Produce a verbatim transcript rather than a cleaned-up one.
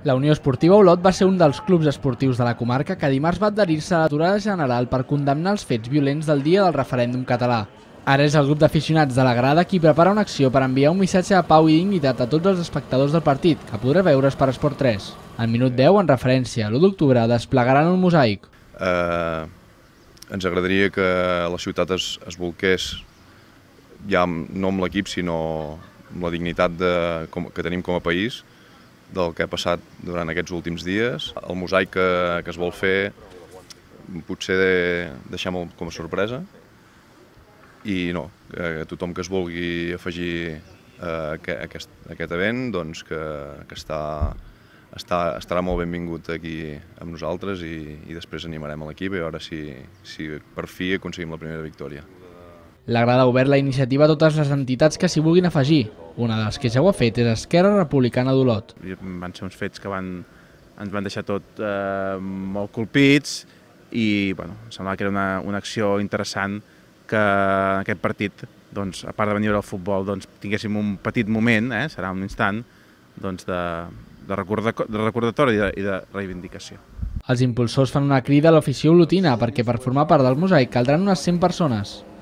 La Unió Esportiva Olot va ser un dels clubs esportius de la comarca que dimarts va adherir-se a l'aturada general per condemnar els fets violents del dia del referèndum català. Ara és el grup d'aficionats de la grada qui prepara una acció per enviar un missatge de pau i dignitat a tots els espectadors del partit, que podrà veure's per Esport tres. Al minut deu, en referència a l'u d'octubre, desplegaran un mosaic. Eh, ens agradaria que la ciutat es, es volqués ja no amb l'equip, sinó amb la dignitat de, com, que tenim com a país, del que ha passat durant aquests últims dies. El mosaic que, que es vol fer potser deixem-ho com a sorpresa i no, eh, tothom que es vulgui afegir a aquest, a aquest event doncs que, que està, està, estarà molt benvingut aquí amb nosaltres i, i després animarem a l'equip i a veure si, si per fi aconseguim la primera victòria. La grada ha obert la iniciativa a totes les entitats que s'hi vulguin afegir. Una de les que ja ho ha fet és Esquerra Republicana d'Olot. Van ser uns fets que van, ens van deixar tot eh, molt colpits i bueno, em semblava que era una, una acció interessant que en aquest partit, doncs, a part de venir al futbol, doncs, tinguéssim un petit moment, eh, serà un instant, doncs, de, de, recorda, de recordatori i de, i de reivindicació. Els impulsors fan una crida a l'afició olotina perquè per formar part del mosaic caldran unes cent persones.